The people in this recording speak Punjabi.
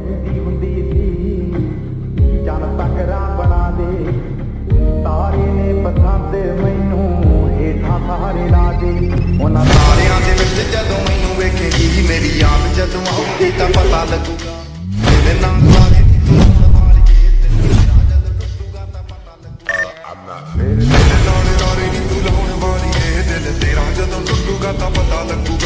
ਕਹਿੰਦੀ ਹੁੰਦੀ ਸੀ ਜਨ ਤਕਰਾ ਬਣਾ ਦੇ, ਤਾਰੇ ਨੇ ਪਸੰਦ ਮੈਨੂੰ ਹੇਠਾਂ ਸਾਰੇ ਲਾ ਦੇ। ਉਹਨਾਂ ਤਾਰਿਆਂ ਦੇ ਵਿੱਚ ਜਦੋਂ ਮੈਨੂੰ ਵੇਖੇਗੀ ਮੇਰੀ ਯਾਦ ਜਦੋਂ ਆਉਗੀ ਤਾਂ ਪਤਾ ਲੱਗੂਗਾ ਤੇਰੇ ਨਾਲ ਸਾਰੇ ਤੂੰ ਮਾਰੀਏ ਤੇਰਾ ਜਦੋਂ ਟੁੱਟੂਗਾ ਤਾਂ ਪਤਾ ਲੱਗੂਗਾ। ਮੇਰੇ ਨਾਲ ਨਾਰੇ ਨੀ ਤੂੰ ਲਾਉਣ ਵਾਲੀਏ ਦਿਲ ਤੇਰਾ ਜਦੋਂ ਟੁੱਟੂਗਾ ਤਾਂ ਪਤਾ ਲੱਗੂ।